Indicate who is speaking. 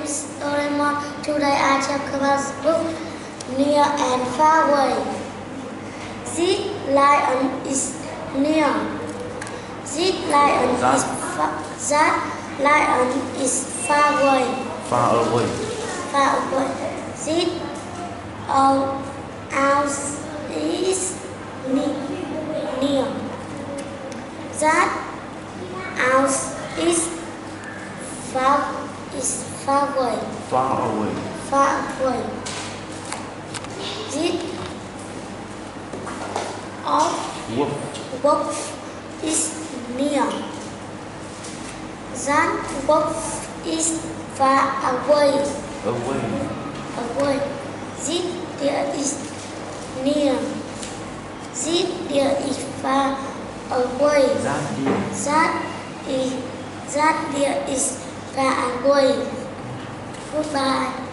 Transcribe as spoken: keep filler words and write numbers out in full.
Speaker 1: name is Doraemon. Today I talk about the book Near and Far Away. This lion is near. This lion
Speaker 2: That.
Speaker 1: is far. That lion is far away.
Speaker 2: Far away.
Speaker 1: Far away. This owl is near. Near. That owl is far. Is far away.
Speaker 2: Far away.
Speaker 1: Far away. This of
Speaker 2: Wolf.
Speaker 1: wolf is near. That wolf is far away.
Speaker 2: Away.
Speaker 1: Away. This deer is near. This deer is far away.
Speaker 2: That deer.
Speaker 1: That is that deer is far away. Goodbye.